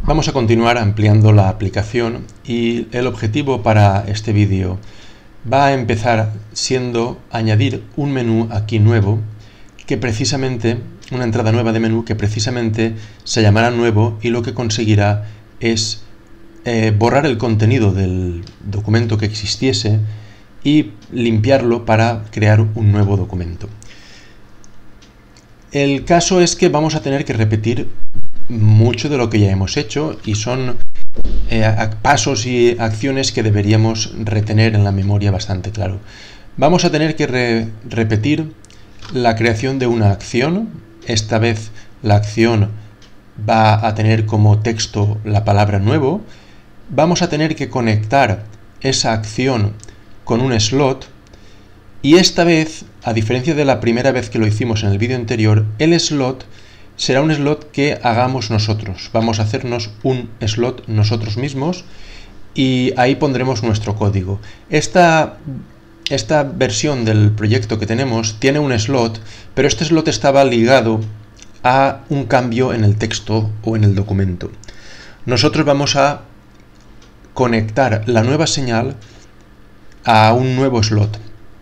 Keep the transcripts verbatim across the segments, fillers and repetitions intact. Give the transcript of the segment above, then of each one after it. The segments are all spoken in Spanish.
Vamos a continuar ampliando la aplicación y el objetivo para este vídeo va a empezar siendo añadir un menú aquí nuevo, que precisamente, una entrada nueva de menú que precisamente se llamará nuevo y lo que conseguirá es eh, borrar el contenido del documento que existiese y limpiarlo para crear un nuevo documento. El caso es que vamos a tener que repetir mucho de lo que ya hemos hecho y son eh, pasos y acciones que deberíamos retener en la memoria bastante claro. Vamos a tener que re repetir la creación de una acción. Esta vez la acción va a tener como texto la palabra nuevo. Vamos a tener que conectar esa acción con un slot y esta vez, a diferencia de la primera vez que lo hicimos en el vídeo anterior, el slot será un slot que hagamos nosotros. Vamos a hacernos un slot nosotros mismos y ahí pondremos nuestro código. Esta, esta versión del proyecto que tenemos tiene un slot, pero este slot estaba ligado a un cambio en el texto o en el documento. Nosotros vamos a conectar la nueva señal a un nuevo slot.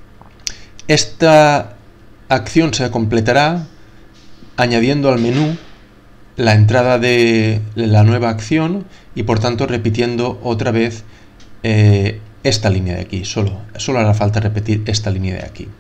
Esta acción se completará añadiendo al menú la entrada de la nueva acción y por tanto repitiendo otra vez eh, esta línea de aquí. Solo, solo hará falta repetir esta línea de aquí.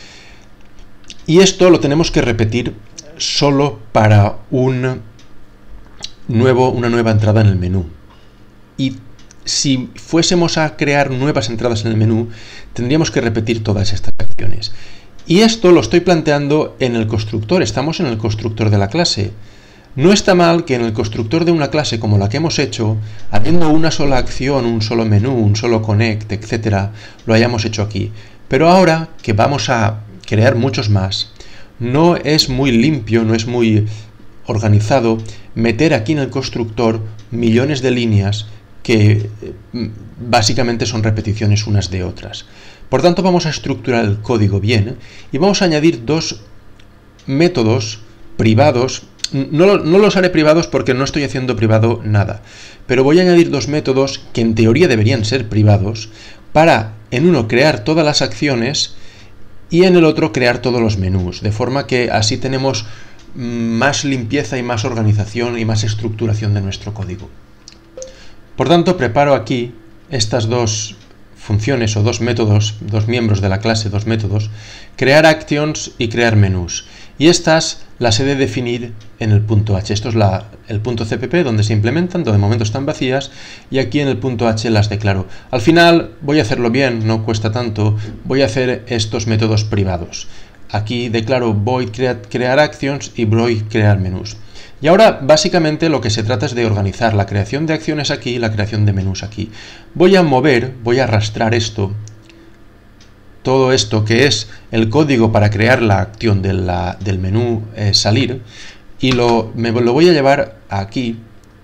Y esto lo tenemos que repetir solo para un nuevo, una nueva entrada en el menú. Y si fuésemos a crear nuevas entradas en el menú, tendríamos que repetir todas estas acciones. Y esto lo estoy planteando en el constructor, estamos en el constructor de la clase. No está mal que en el constructor de una clase como la que hemos hecho, habiendo una sola acción, un solo menú, un solo connect, etcétera, lo hayamos hecho aquí. Pero ahora que vamos a crear muchos más, no es muy limpio, no es muy organizado meter aquí en el constructor millones de líneas que básicamente son repeticiones unas de otras. Por tanto, vamos a estructurar el código bien y vamos a añadir dos métodos privados. No, no los haré privados porque no estoy haciendo privado nada, pero voy a añadir dos métodos que en teoría deberían ser privados para en uno crear todas las acciones y en el otro crear todos los menús, de forma que así tenemos más limpieza y más organización y más estructuración de nuestro código. Por tanto, preparo aquí estas dos funciones o dos métodos, dos miembros de la clase, dos métodos, crear actions y crear menús. Y estas las he de definir en el punto H. Esto es la, el punto C P P donde se implementan, donde de momento están vacías, y aquí en el punto H las declaro. Al final voy a hacerlo bien, no cuesta tanto, voy a hacer estos métodos privados. Aquí declaro void create, crear actions y void crear menús. Y ahora básicamente lo que se trata es de organizar la creación de acciones aquí y la creación de menús aquí. Voy a mover, voy a arrastrar esto, todo esto que es el código para crear la acción de la, del menú eh, salir, y lo, me, lo voy a llevar aquí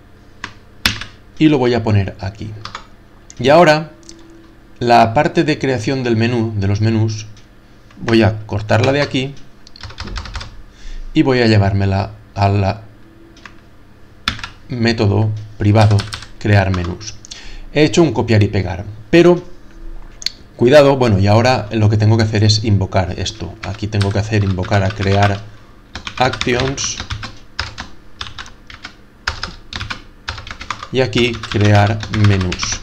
y lo voy a poner aquí. Y ahora la parte de creación del menú, de los menús, voy a cortarla de aquí y voy a llevármela a la método privado crear menús. He hecho un copiar y pegar, pero cuidado, bueno, y ahora lo que tengo que hacer es invocar esto. Aquí tengo que hacer invocar a crear actions y aquí crear menús.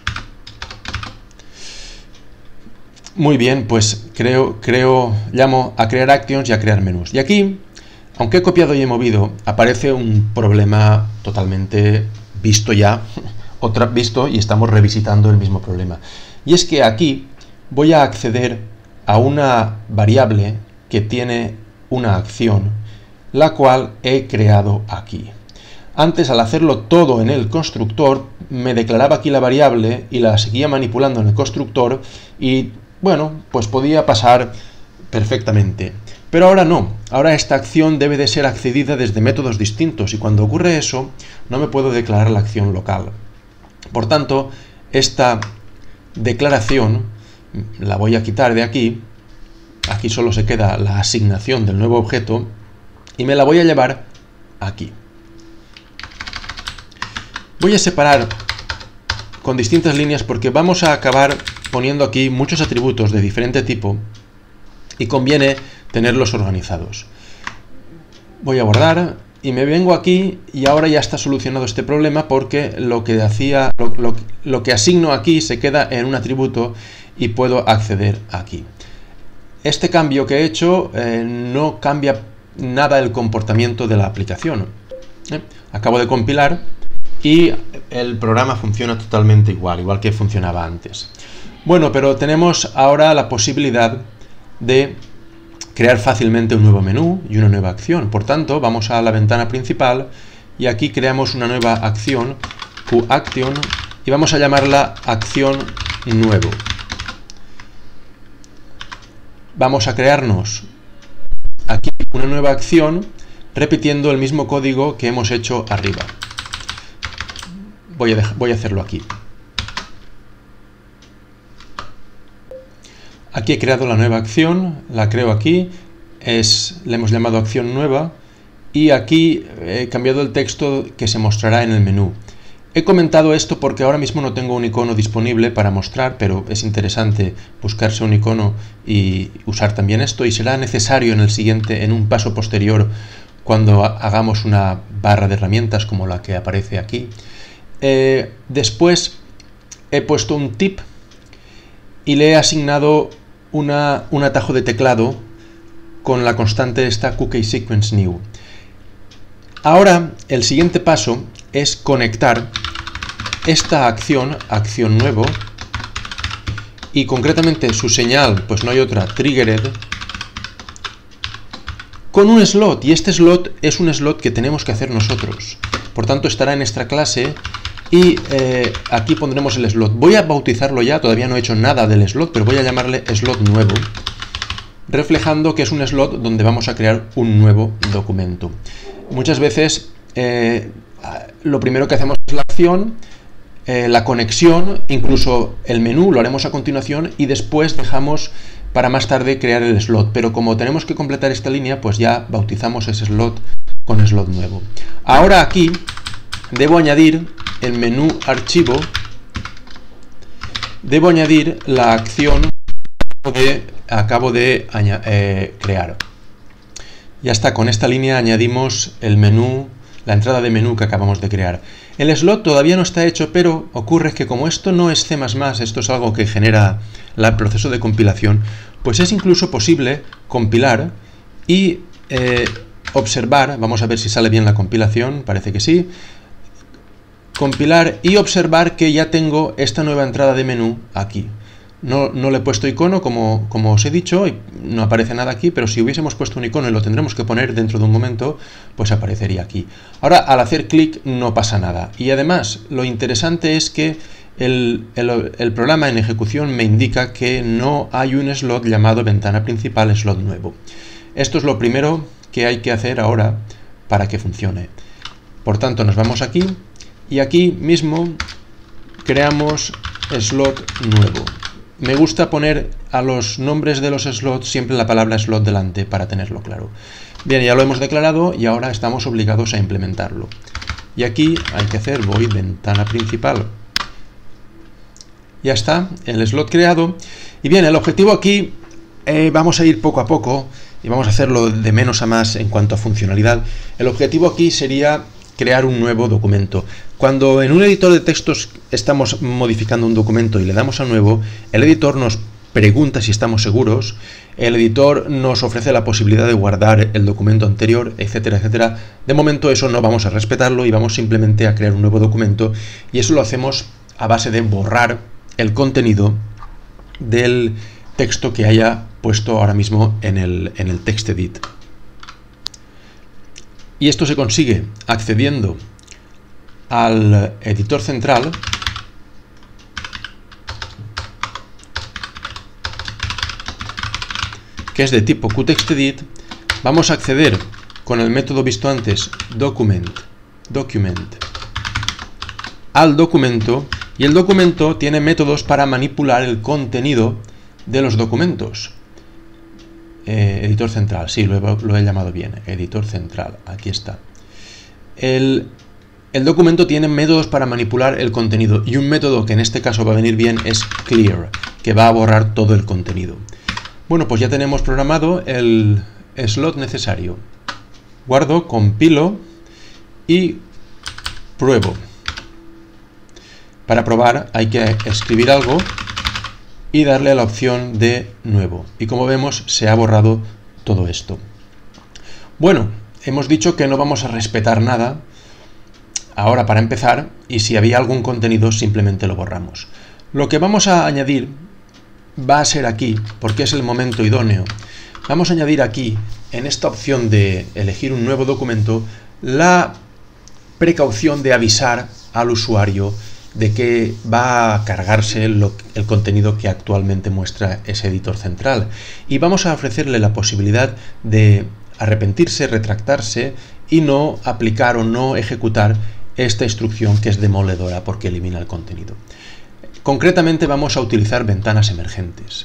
Muy bien, pues creo, creo, llamo a crear actions y a crear menús. Y aquí, aunque he copiado y he movido, aparece un problema totalmente visto ya, otra visto y estamos revisitando el mismo problema. Y es que aquí voy a acceder a una variable que tiene una acción, la cual he creado aquí. Antes, al hacerlo todo en el constructor, me declaraba aquí la variable y la seguía manipulando en el constructor y, bueno, pues podía pasar perfectamente. Pero ahora no, ahora esta acción debe de ser accedida desde métodos distintos y cuando ocurre eso no me puedo declarar la acción local. Por tanto, esta declaración la voy a quitar de aquí, aquí solo se queda la asignación del nuevo objeto y me la voy a llevar aquí. Voy a separar con distintas líneas porque vamos a acabar poniendo aquí muchos atributos de diferente tipo y conviene tenerlos organizados. Voy a borrar y me vengo aquí y ahora ya está solucionado este problema porque lo que hacía, lo, lo, lo que asigno aquí se queda en un atributo y puedo acceder aquí. Este cambio que he hecho eh, no cambia nada el comportamiento de la aplicación. ¿Eh? Acabo de compilar y el programa funciona totalmente igual, igual que funcionaba antes. Bueno, pero tenemos ahora la posibilidad de crear fácilmente un nuevo menú y una nueva acción. Por tanto, vamos a la ventana principal y aquí creamos una nueva acción, QAction, y vamos a llamarla acción nuevo. Vamos a crearnos aquí una nueva acción repitiendo el mismo código que hemos hecho arriba. Voy a, dejar, voy a hacerlo aquí. Aquí he creado la nueva acción, la creo aquí, es, le hemos llamado acción nueva y aquí he cambiado el texto que se mostrará en el menú. He comentado esto porque ahora mismo no tengo un icono disponible para mostrar, pero es interesante buscarse un icono y usar también esto, y será necesario en el siguiente, en un paso posterior, cuando hagamos una barra de herramientas como la que aparece aquí. Eh, después he puesto un tip y le he asignado una, un atajo de teclado con la constante esta QKSequenceNew. Ahora el siguiente paso es conectar esta acción, acción nuevo, y concretamente su señal, pues no hay otra, triggered, con un slot, y este slot es un slot que tenemos que hacer nosotros. Por tanto estará en nuestra clase y eh, aquí pondremos el slot. Voy a bautizarlo ya, todavía no he hecho nada del slot, pero voy a llamarle slot nuevo, reflejando que es un slot donde vamos a crear un nuevo documento. Muchas veces eh, lo primero que hacemos es la acción, eh, la conexión, incluso el menú lo haremos a continuación y después dejamos para más tarde crear el slot. Pero como tenemos que completar esta línea, pues ya bautizamos ese slot con slot nuevo. Ahora aquí debo añadir el menú archivo, debo añadir la acción que acabo de eh, crear. Ya está, con esta línea añadimos el menú, la entrada de menú que acabamos de crear. El slot todavía no está hecho, pero ocurre que como esto no es C más más, esto es algo que genera el proceso de compilación, pues es incluso posible compilar y eh, observar, vamos a ver si sale bien la compilación, parece que sí, compilar y observar que ya tengo esta nueva entrada de menú aquí. No, no le he puesto icono, como, como os he dicho, y no aparece nada aquí, pero si hubiésemos puesto un icono y lo tendremos que poner dentro de un momento, pues aparecería aquí. Ahora, al hacer clic no pasa nada. Y además, lo interesante es que el, el, el programa en ejecución me indica que no hay un slot llamado ventana principal slot nuevo. Esto es lo primero que hay que hacer ahora para que funcione. Por tanto, nos vamos aquí y aquí mismo creamos slot nuevo. Me gusta poner a los nombres de los slots siempre la palabra slot delante para tenerlo claro. Bien, ya lo hemos declarado y ahora estamos obligados a implementarlo. Y aquí hay que hacer void ventana principal. Ya está, el slot creado. Y bien, el objetivo aquí, eh, vamos a ir poco a poco y vamos a hacerlo de menos a más en cuanto a funcionalidad. El objetivo aquí sería crear un nuevo documento. Cuando en un editor de textos estamos modificando un documento y le damos a nuevo, el editor nos pregunta si estamos seguros, el editor nos ofrece la posibilidad de guardar el documento anterior, etcétera, etcétera. De momento eso no vamos a respetarlo y vamos simplemente a crear un nuevo documento, y eso lo hacemos a base de borrar el contenido del texto que haya puesto ahora mismo en el, en el TextEdit. Y esto se consigue accediendo al editor central, que es de tipo QTextEdit. Vamos a acceder con el método visto antes, document, document, al documento, y el documento tiene métodos para manipular el contenido de los documentos. Eh, editor central, sí, lo he, lo he llamado bien, editor central, aquí está. El el documento tiene métodos para manipular el contenido y un método que en este caso va a venir bien es clear, que va a borrar todo el contenido. Bueno, pues ya tenemos programado el slot necesario. Guardo, compilo y pruebo. Para probar hay que escribir algo y darle a la opción de nuevo. Y como vemos, se ha borrado todo esto. Bueno, hemos dicho que no vamos a respetar nada ahora para empezar, y si había algún contenido simplemente lo borramos. Lo que vamos a añadir va a ser aquí, porque es el momento idóneo. Vamos a añadir aquí, en esta opción de elegir un nuevo documento, la precaución de avisar al usuario de que va a cargarse lo, el contenido que actualmente muestra ese editor central. Y vamos a ofrecerle la posibilidad de arrepentirse, retractarse y no aplicar o no ejecutar esta instrucción que es demoledora porque elimina el contenido. Concretamente vamos a utilizar ventanas emergentes.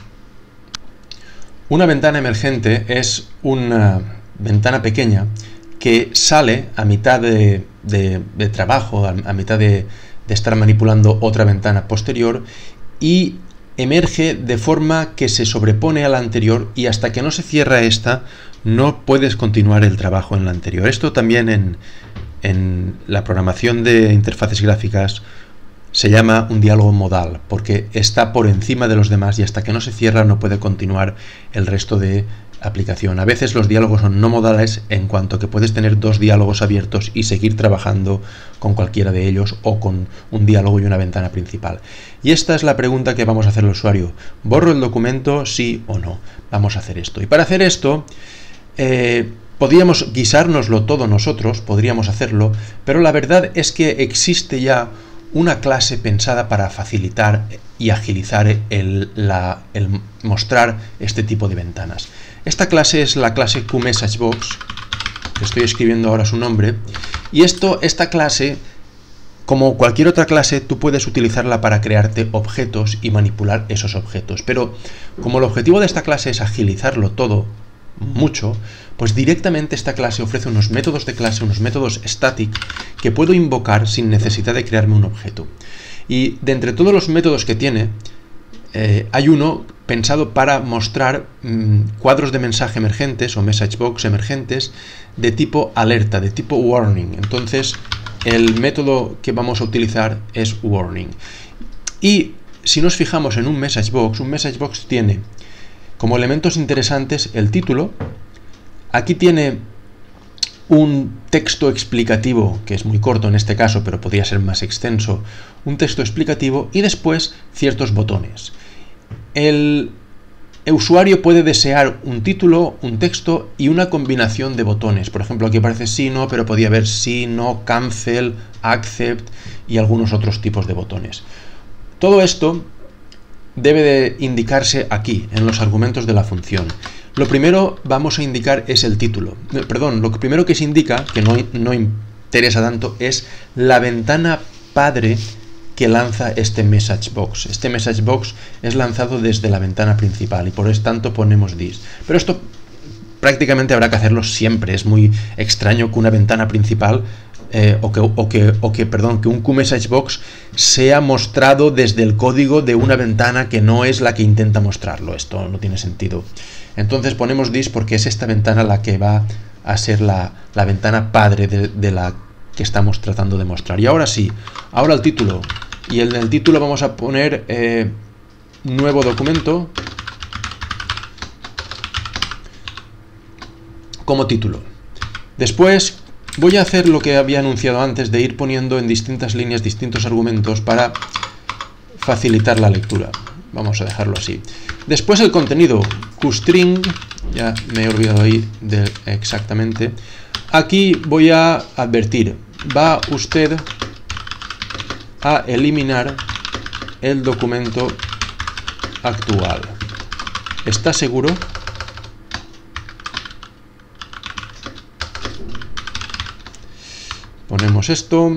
Una ventana emergente es una ventana pequeña que sale a mitad de, de, de trabajo, a, a mitad de, de estar manipulando otra ventana posterior, y emerge de forma que se sobrepone a la anterior, y hasta que no se cierra esta no puedes continuar el trabajo en la anterior. Esto también en, en la programación de interfaces gráficas se llama un diálogo modal, porque está por encima de los demás y hasta que no se cierra no puede continuar el resto de aplicación. A veces los diálogos son no modales en cuanto que puedes tener dos diálogos abiertos y seguir trabajando con cualquiera de ellos o con un diálogo y una ventana principal. Y esta es la pregunta que vamos a hacer al usuario. ¿Borro el documento, sí o no? Vamos a hacer esto. Y para hacer esto, eh, podríamos guisárnoslo todo nosotros, podríamos hacerlo, pero la verdad es que existe ya una clase pensada para facilitar y agilizar el, la, el mostrar este tipo de ventanas. Esta clase es la clase QMessageBox, que estoy escribiendo ahora su nombre, y esto, esta clase, como cualquier otra clase, tú puedes utilizarla para crearte objetos y manipular esos objetos, pero como el objetivo de esta clase es agilizarlo todo mucho, pues directamente esta clase ofrece unos métodos de clase, unos métodos static que puedo invocar sin necesidad de crearme un objeto. Y de entre todos los métodos que tiene, eh, hay uno pensado para mostrar mmm, cuadros de mensaje emergentes o message box emergentes de tipo alerta, de tipo warning. Entonces el método que vamos a utilizar es warning. Y si nos fijamos en un message box, un message box tiene como elementos interesantes el título. Aquí tiene un texto explicativo, que es muy corto en este caso, pero podría ser más extenso, un texto explicativo y después ciertos botones. El usuario puede desear un título, un texto y una combinación de botones. Por ejemplo, aquí aparece sí, no, pero podría haber sí, no, cancel, accept y algunos otros tipos de botones. Todo esto debe de indicarse aquí, en los argumentos de la función. Lo primero vamos a indicar es el título. Perdón, lo primero que se indica, que no, no interesa tanto, es la ventana padre que lanza este message box. Este message box es lanzado desde la ventana principal y por eso tanto ponemos this. Pero esto prácticamente habrá que hacerlo siempre. Es muy extraño que una ventana principal Eh, o, que, o, que, o que, perdón, que un QMessageBox sea mostrado desde el código de una ventana que no es la que intenta mostrarlo. Esto no tiene sentido. Entonces ponemos this porque es esta ventana la que va a ser la, la ventana padre de, de la que estamos tratando de mostrar. Y ahora sí, ahora el título. Y en el título vamos a poner eh, nuevo documento como título. Después voy a hacer lo que había anunciado antes de ir poniendo en distintas líneas distintos argumentos para facilitar la lectura. Vamos a dejarlo así. Después el contenido, QString, ya me he olvidado ahí de exactamente. Aquí voy a advertir, va usted a eliminar el documento actual. ¿Está seguro? Ponemos esto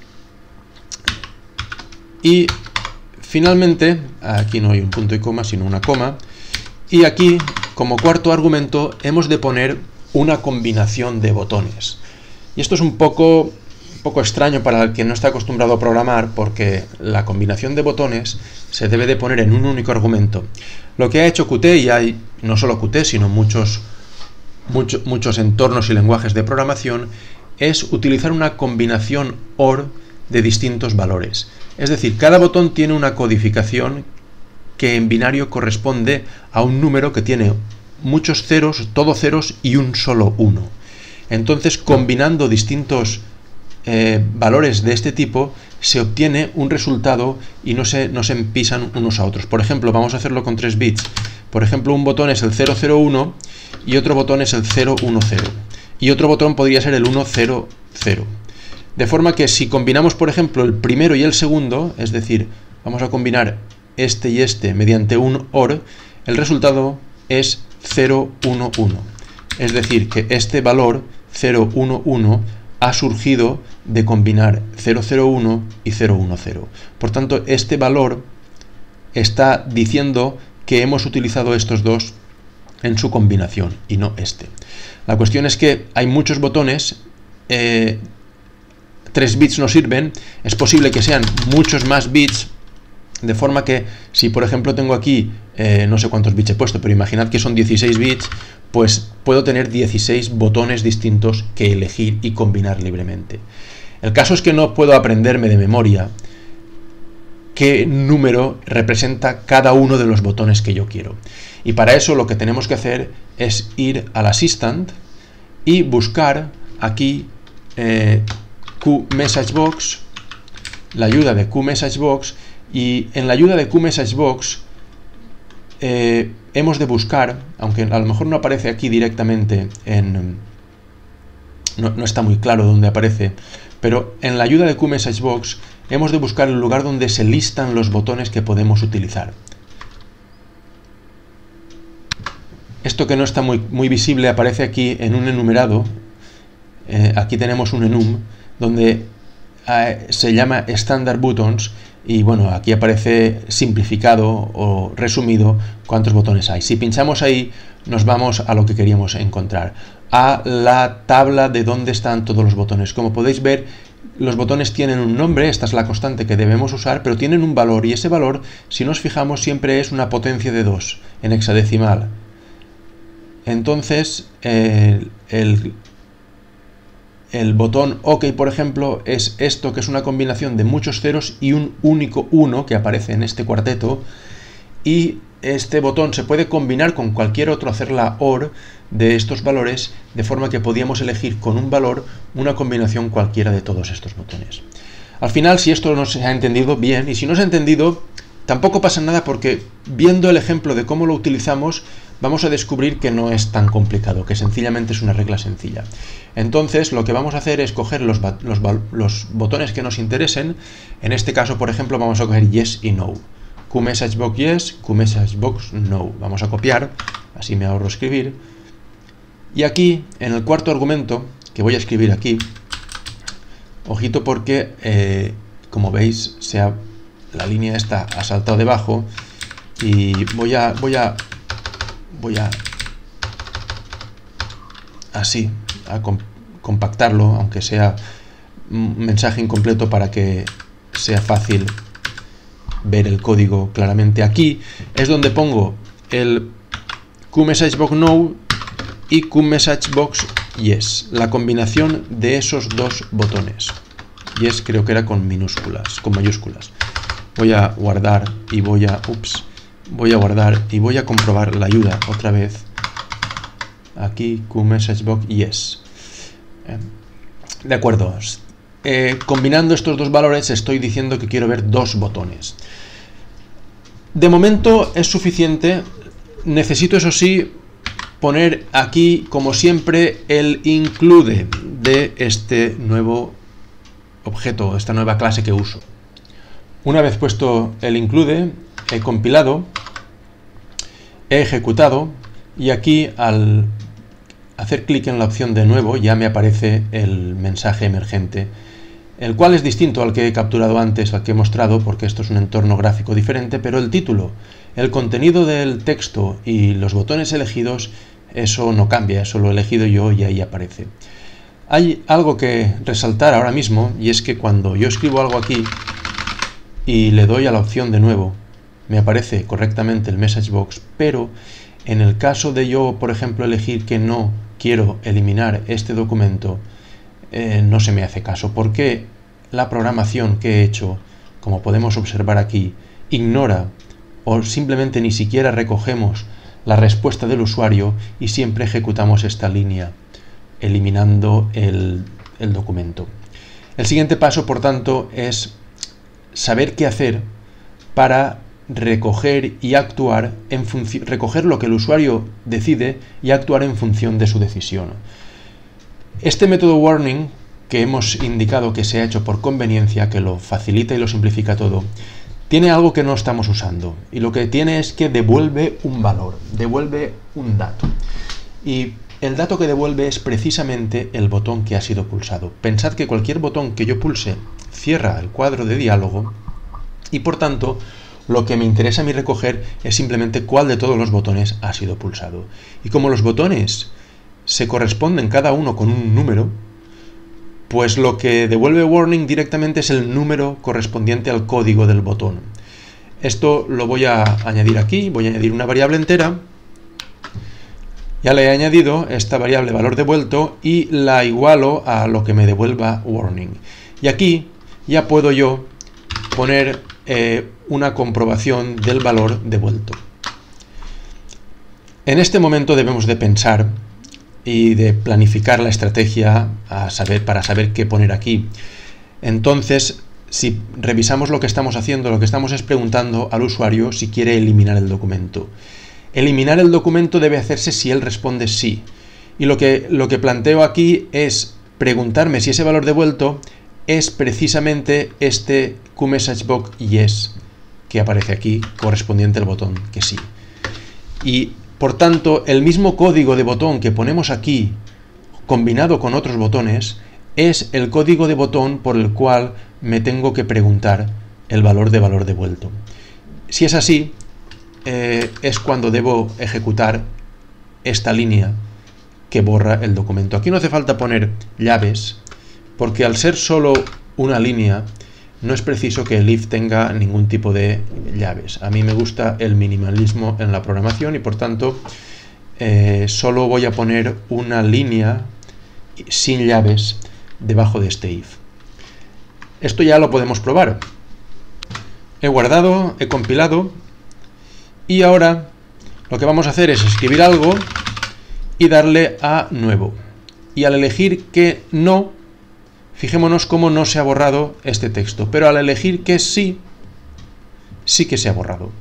y finalmente, aquí no hay un punto y coma sino una coma, y aquí como cuarto argumento hemos de poner una combinación de botones. Y esto es un poco poco extraño para el que no está acostumbrado a programar, porque la combinación de botones se debe de poner en un único argumento. Lo que ha hecho Qt, y hay no solo Qt, sino muchos, mucho, muchos entornos y lenguajes de programación, es utilizar una combinación O R de distintos valores. Es decir, cada botón tiene una codificación que en binario corresponde a un número que tiene muchos ceros, todo ceros y un solo uno. Entonces, combinando distintos eh, valores de este tipo, se obtiene un resultado y no se, no se empisan unos a otros. Por ejemplo, vamos a hacerlo con tres bits. Por ejemplo, un botón es el cero cero uno y otro botón es el cero uno cero. Y otro botón podría ser el uno cero cero. De forma que si combinamos, por ejemplo, el primero y el segundo, es decir, vamos a combinar este y este mediante un O R, el resultado es cero uno uno. Es decir, que este valor cero uno uno ha surgido de combinar cero cero uno y cero uno cero. Por tanto, este valor está diciendo que hemos utilizado estos dos en su combinación y no este. La cuestión es que hay muchos botones, eh, tres bits no sirven, es posible que sean muchos más bits, de forma que si por ejemplo tengo aquí, eh, no sé cuántos bits he puesto, pero imaginad que son dieciséis bits, pues puedo tener dieciséis botones distintos que elegir y combinar libremente. El caso es que no puedo aprenderme de memoria qué número representa cada uno de los botones que yo quiero. Y para eso lo que tenemos que hacer es ir al Assistant y buscar aquí eh, QMessageBox, la ayuda de QMessageBox, y en la ayuda de QMessageBox eh, hemos de buscar, aunque a lo mejor no aparece aquí directamente, en, no, no está muy claro dónde aparece, pero en la ayuda de QMessageBox hemos de buscar el lugar donde se listan los botones que podemos utilizar. Esto que no está muy, muy visible aparece aquí en un enumerado. Eh, aquí tenemos un enum donde eh, se llama Standard Buttons y bueno, aquí aparece simplificado o resumido cuántos botones hay. Si pinchamos ahí nos vamos a lo que queríamos encontrar, a la tabla de dónde están todos los botones. Como podéis ver, los botones tienen un nombre, esta es la constante que debemos usar, pero tienen un valor y ese valor, si nos fijamos, siempre es una potencia de dos en hexadecimal. Entonces, eh, el, el botón OK, por ejemplo, es esto, que es una combinación de muchos ceros y un único uno que aparece en este cuarteto. Y este botón se puede combinar con cualquier otro, hacer la O R de estos valores, de forma que podíamos elegir con un valor una combinación cualquiera de todos estos botones. Al final, si esto no se ha entendido, bien, y si no se ha entendido, tampoco pasa nada, porque viendo el ejemplo de cómo lo utilizamos, vamos a descubrir que no es tan complicado, que sencillamente es una regla sencilla. Entonces, lo que vamos a hacer es coger los, los, los botones que nos interesen. En este caso, por ejemplo, vamos a coger Yes y No. QMessageBox Yes, QMessageBox No. Vamos a copiar, así me ahorro escribir. Y aquí, en el cuarto argumento, que voy a escribir aquí, ojito porque, eh, como veis, se ha, la línea esta ha saltado debajo, y voy a... Voy a voy a así a comp compactarlo, aunque sea un mensaje incompleto, para que sea fácil ver el código claramente. Aquí es donde pongo el QMessageBox No y QMessageBox Yes, la combinación de esos dos botones. Yes creo que era con minúsculas, con mayúsculas. Voy a guardar y voy a ups voy a guardar y voy a comprobar la ayuda otra vez. Aquí QMessageBox Yes. De acuerdo. Eh, combinando estos dos valores estoy diciendo que quiero ver dos botones. De momento es suficiente. Necesito, eso sí, poner aquí, como siempre, el include de este nuevo objeto, esta nueva clase que uso. Una vez puesto el include, he compilado, he ejecutado, y aquí al hacer clic en la opción de nuevo ya me aparece el mensaje emergente, el cual es distinto al que he capturado antes, al que he mostrado, porque esto es un entorno gráfico diferente, pero el título, el contenido del texto y los botones elegidos, eso no cambia, eso lo he elegido yo y ahí aparece. Hay algo que resaltar ahora mismo, y es que cuando yo escribo algo aquí y le doy a la opción de nuevo, me aparece correctamente el message box, pero en el caso de yo, por ejemplo, elegir que no quiero eliminar este documento, eh, no se me hace caso, porque la programación que he hecho, como podemos observar aquí, ignora o simplemente ni siquiera recogemos la respuesta del usuario y siempre ejecutamos esta línea, eliminando el, el documento. El siguiente paso, por tanto, es saber qué hacer para recoger y actuar en función, recoger lo que el usuario decide y actuar en función de su decisión. Este método warning que hemos indicado que se ha hecho por conveniencia, que lo facilita y lo simplifica todo, tiene algo que no estamos usando, y lo que tiene es que devuelve un valor, devuelve un dato. Y el dato que devuelve es precisamente el botón que ha sido pulsado. Pensad que cualquier botón que yo pulse cierra el cuadro de diálogo y por tanto lo que me interesa a mí recoger es simplemente cuál de todos los botones ha sido pulsado. Y como los botones se corresponden cada uno con un número, pues lo que devuelve warning directamente es el número correspondiente al código del botón. Esto lo voy a añadir aquí, voy a añadir una variable entera. Ya le he añadido esta variable valor devuelto y la igualo a lo que me devuelva warning. Y aquí ya puedo yo poner eh, una comprobación del valor devuelto. En este momento debemos de pensar y de planificar la estrategia a saber, para saber qué poner aquí. Entonces, si revisamos lo que estamos haciendo, lo que estamos es preguntando al usuario si quiere eliminar el documento. Eliminar el documento debe hacerse si él responde sí. Y lo que, lo que planteo aquí es preguntarme si ese valor devuelto es precisamente este QMessageBox Yes, que aparece aquí, correspondiente al botón que sí. Y por tanto, el mismo código de botón que ponemos aquí, combinado con otros botones, es el código de botón por el cual me tengo que preguntar el valor de valor devuelto. Si es así, eh, es cuando debo ejecutar esta línea que borra el documento. Aquí no hace falta poner llaves, porque al ser solo una línea, no es preciso que el if tenga ningún tipo de llaves. A mí me gusta el minimalismo en la programación y por tanto eh, solo voy a poner una línea sin llaves debajo de este if. Esto ya lo podemos probar. He guardado, he compilado y ahora lo que vamos a hacer es escribir algo y darle a nuevo. Y al elegir que no, fijémonos cómo no se ha borrado este texto, pero al elegir que sí, sí que se ha borrado.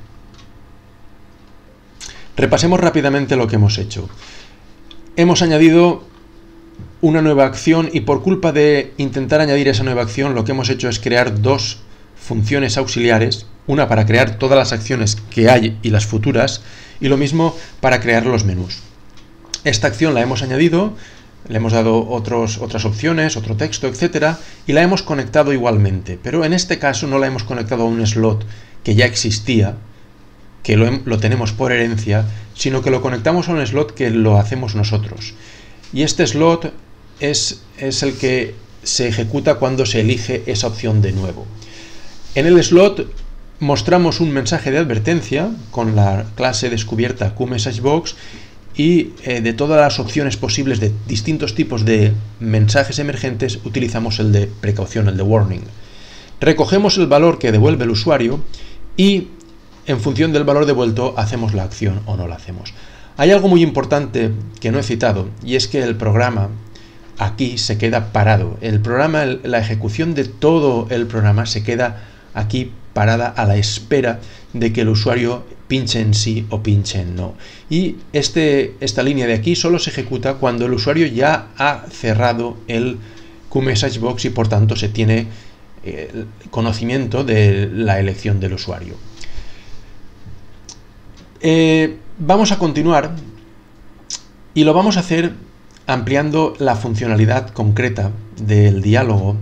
Repasemos rápidamente lo que hemos hecho. Hemos añadido una nueva acción y por culpa de intentar añadir esa nueva acción, lo que hemos hecho es crear dos funciones auxiliares, una para crear todas las acciones que hay y las futuras, y lo mismo para crear los menús. Esta acción la hemos añadido, le hemos dado otros, otras opciones, otro texto, etcétera, y la hemos conectado igualmente, pero en este caso no la hemos conectado a un slot que ya existía, que lo, lo tenemos por herencia, sino que lo conectamos a un slot que lo hacemos nosotros. Y este slot es, es el que se ejecuta cuando se elige esa opción de nuevo. En el slot mostramos un mensaje de advertencia con la clase descubierta QMessageBox y eh, de todas las opciones posibles de distintos tipos de mensajes emergentes utilizamos el de precaución, el de warning. Recogemos el valor que devuelve el usuario y en función del valor devuelto hacemos la acción o no la hacemos. Hay algo muy importante que no he citado y es que el programa aquí se queda parado. El programa, la ejecución de todo el programa se queda aquí parada a la espera de que el usuario pinche en sí o pinche en no. Y este, esta línea de aquí solo se ejecuta cuando el usuario ya ha cerrado el QMessageBox y por tanto se tiene eh, conocimiento de la elección del usuario. Eh, vamos a continuar y lo vamos a hacer ampliando la funcionalidad concreta del diálogo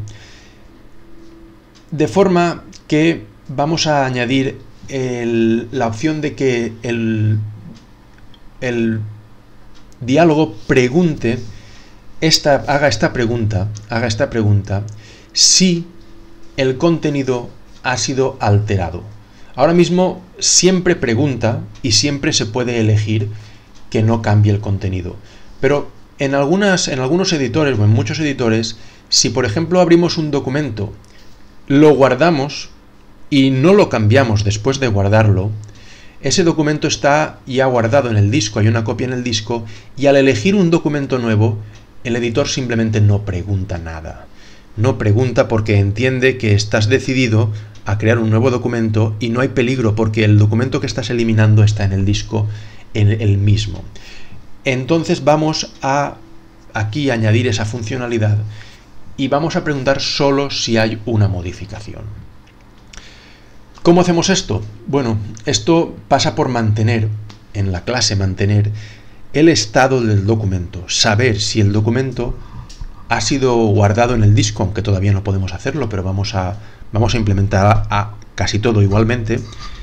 de forma que vamos a añadir el, la opción de que el, el diálogo pregunte esta, haga esta pregunta, haga esta pregunta si el contenido ha sido alterado. Ahora mismo siempre pregunta y siempre se puede elegir que no cambie el contenido. Pero en, algunas, en algunos editores o en muchos editores, si por ejemplo abrimos un documento, lo guardamos y no lo cambiamos después de guardarlo, ese documento está ya guardado en el disco, hay una copia en el disco, y al elegir un documento nuevo, el editor simplemente no pregunta nada. No pregunta porque entiende que estás decidido a crear un nuevo documento y no hay peligro porque el documento que estás eliminando está en el disco en el mismo. Entonces vamos a aquí añadir esa funcionalidad y vamos a preguntar solo si hay una modificación. ¿Cómo hacemos esto? Bueno, esto pasa por mantener, en la clase mantener, el estado del documento, saber si el documento ha sido guardado en el disco, aunque todavía no podemos hacerlo, pero vamos a, vamos a implementar a, a casi todo igualmente.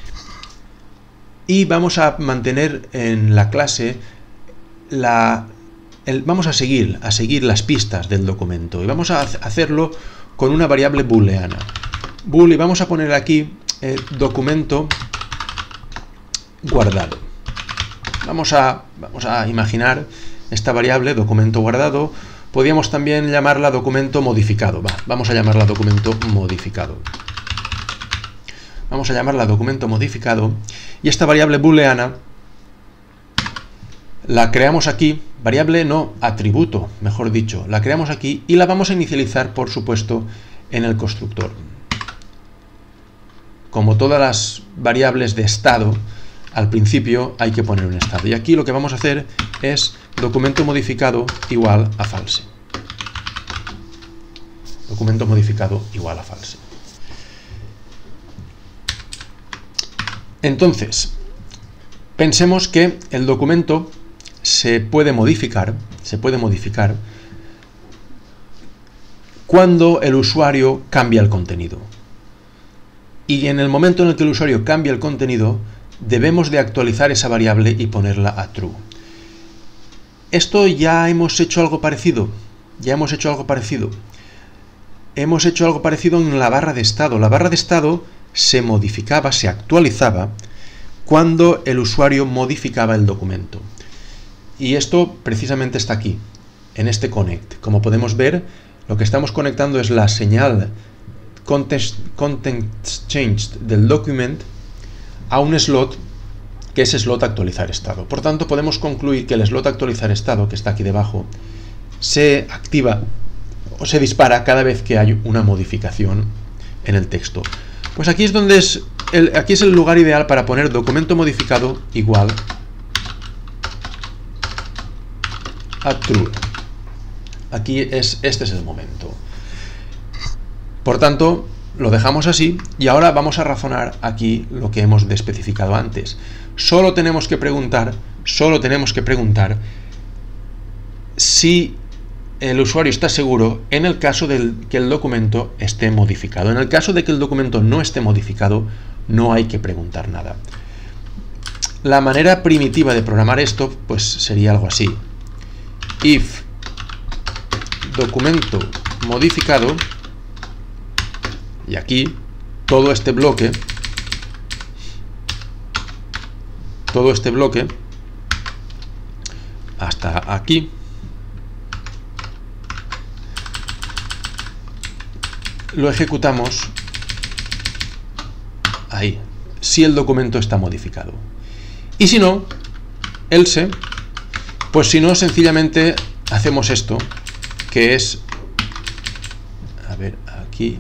Y vamos a mantener en la clase, la, el, vamos a seguir, a seguir las pistas del documento. Y vamos a hacerlo con una variable booleana. Bool, y vamos a poner aquí eh, documento guardado. Vamos a, vamos a imaginar esta variable, documento guardado. Podríamos también llamarla documento modificado. Va, vamos a llamarla documento modificado. Vamos a llamarla documento modificado. Y esta variable booleana la creamos aquí. Variable no, atributo, mejor dicho. La creamos aquí y la vamos a inicializar, por supuesto, en el constructor. Como todas las variables de estado, al principio hay que poner un estado. Y aquí lo que vamos a hacer es documento modificado igual a false. Documento modificado igual a false. Entonces, pensemos que el documento se puede modificar, se puede modificar cuando el usuario cambia el contenido. Y en el momento en el que el usuario cambia el contenido, debemos de actualizar esa variable y ponerla a true. Esto ya hemos hecho algo parecido. Ya hemos hecho algo parecido. Hemos hecho algo parecido en la barra de estado. La barra de estado se modificaba, se actualizaba cuando el usuario modificaba el documento. Y esto precisamente está aquí, en este connect. Como podemos ver, lo que estamos conectando es la señal context, context changed del document a un slot, que es slot actualizar estado. Por tanto, podemos concluir que el slot actualizar estado, que está aquí debajo, se activa o se dispara cada vez que hay una modificación en el texto. Pues aquí es donde es el, aquí es el lugar ideal para poner documento modificado igual a true. Aquí es, este es el momento. Por tanto, lo dejamos así y ahora vamos a razonar aquí lo que hemos especificado antes. Solo tenemos que preguntar, solo tenemos que preguntar si el usuario está seguro en el caso de que el documento esté modificado. En el caso de que el documento no esté modificado, no hay que preguntar nada. La manera primitiva de programar esto, pues sería algo así. If documento modificado, y aquí todo este bloque, todo este bloque, hasta aquí, lo ejecutamos ahí, si el documento está modificado. Y si no, else, pues si no, sencillamente hacemos esto, que es, a ver, aquí,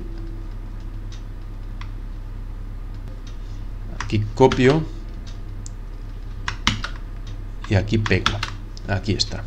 aquí copio y aquí pego. Aquí está.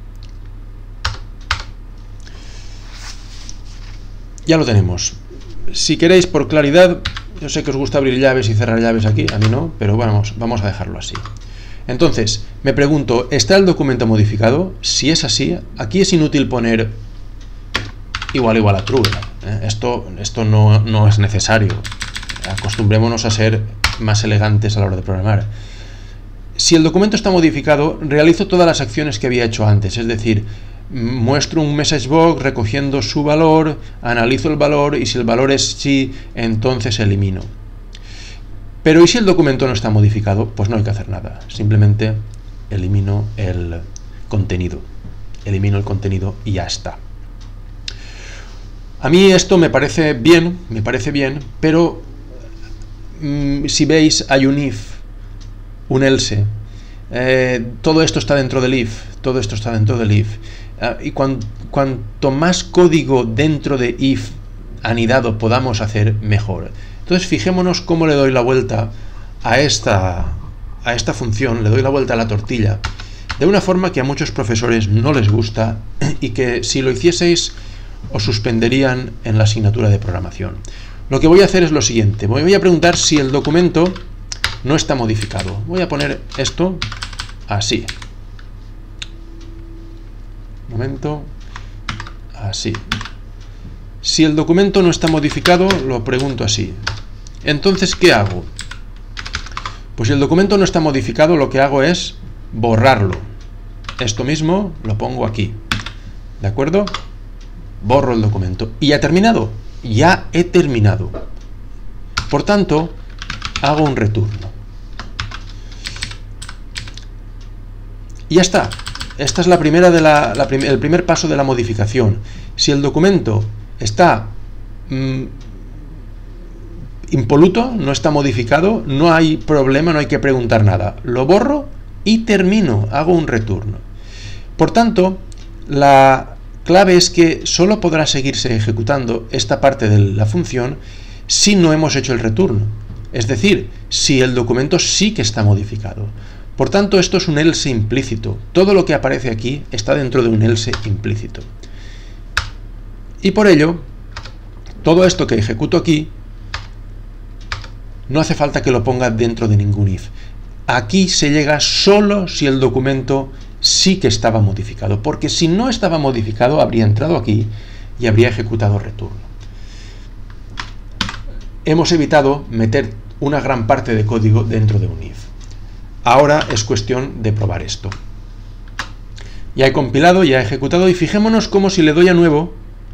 Ya lo tenemos. Si queréis, por claridad, yo sé que os gusta abrir llaves y cerrar llaves aquí, a mí no, pero vamos, vamos a dejarlo así. Entonces, me pregunto, ¿está el documento modificado? Si es así, aquí es inútil poner igual igual a true. ¿eh? Esto, esto no, no es necesario. Acostumbrémonos a ser más elegantes a la hora de programar. Si el documento está modificado, realizo todas las acciones que había hecho antes, es decir, muestro un message box recogiendo su valor, analizo el valor y si el valor es sí, entonces elimino. Pero ¿y si el documento no está modificado? Pues no hay que hacer nada, simplemente elimino el contenido. Elimino el contenido y ya está. A mí esto me parece bien, me parece bien, pero mmm, si veis hay un if, un else, eh, todo esto está dentro del if, todo esto está dentro del if, eh, y cuan, cuanto más código dentro de if anidado podamos hacer, mejor. Entonces fijémonos cómo le doy la vuelta a esta, a esta función, le doy la vuelta a la tortilla, de una forma que a muchos profesores no les gusta y que si lo hicieseis os suspenderían en la asignatura de programación. Lo que voy a hacer es lo siguiente, me voy a preguntar si el documento no está modificado. Voy a poner esto así. Un momento, así. Si el documento no está modificado, lo pregunto así. Entonces, ¿qué hago? Pues si el documento no está modificado, lo que hago es borrarlo. Esto mismo lo pongo aquí. ¿De acuerdo? Borro el documento. ¿Y ya he terminado? Ya he terminado. Por tanto, hago un retorno. Y ya está. Esta es la primera de la, la prim- el primer paso de la modificación. Si el documento está mmm, impoluto, no está modificado, no hay problema, no hay que preguntar nada. Lo borro y termino. Hago un retorno. Por tanto, la clave es que solo podrá seguirse ejecutando esta parte de la función si no hemos hecho el return. Es decir, si el documento sí que está modificado. Por tanto, esto es un else implícito. Todo lo que aparece aquí está dentro de un else implícito. Y por ello, todo esto que ejecuto aquí, no hace falta que lo ponga dentro de ningún if. Aquí se llega solo si el documento sí que estaba modificado, porque si no estaba modificado habría entrado aquí y habría ejecutado return. Hemos evitado meter una gran parte de código dentro de un if. Ahora es cuestión de probar esto. Ya he compilado, ya he ejecutado y fijémonos cómo si le doy a nuevo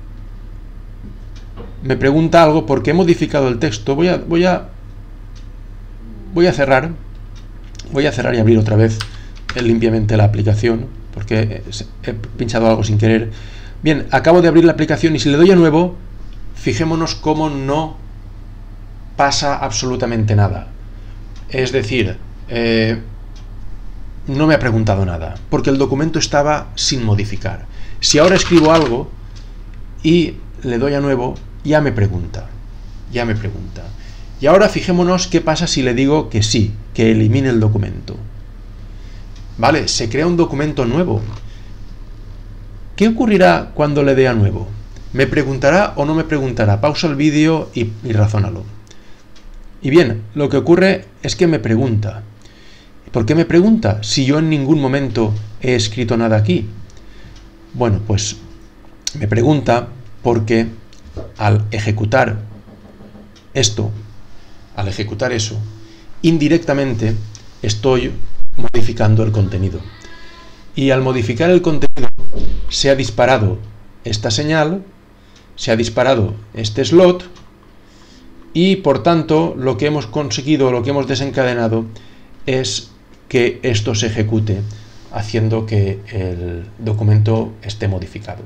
me pregunta algo porque he modificado el texto. Voy a, voy a, voy a cerrar, voy a cerrar y abrir otra vez limpiamente la aplicación porque he pinchado algo sin querer. Bien, acabo de abrir la aplicación y si le doy a nuevo, fijémonos cómo no pasa absolutamente nada. Es decir, eh, no me ha preguntado nada porque el documento estaba sin modificar. Si ahora escribo algo y le doy a nuevo, ya me pregunta, ya me pregunta. Y ahora fijémonos qué pasa si le digo que sí, que elimine el documento. Vale, se crea un documento nuevo. ¿Qué ocurrirá cuando le dé a nuevo? ¿Me preguntará o no me preguntará? Pausa el vídeo y, y razónalo. Y bien, lo que ocurre es que me pregunta. ¿Por qué me pregunta si yo en ningún momento he escrito nada aquí? Bueno, pues me pregunta porque al ejecutar esto, al ejecutar eso, indirectamente estoy modificando el contenido. Y al modificar el contenido se ha disparado esta señal, se ha disparado este slot y por tanto lo que hemos conseguido, lo que hemos desencadenado es que esto se ejecute haciendo que el documento esté modificado.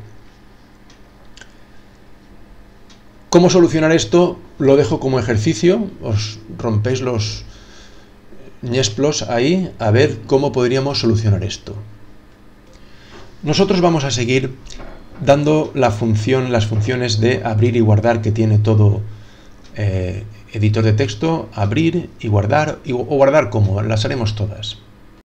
¿Cómo solucionar esto? Lo dejo como ejercicio, os rompéis los ñesplos ahí a ver cómo podríamos solucionar esto. Nosotros vamos a seguir dando la función, las funciones de abrir y guardar que tiene todo eh, editor de texto, abrir y guardar, y, o guardar como, las haremos todas.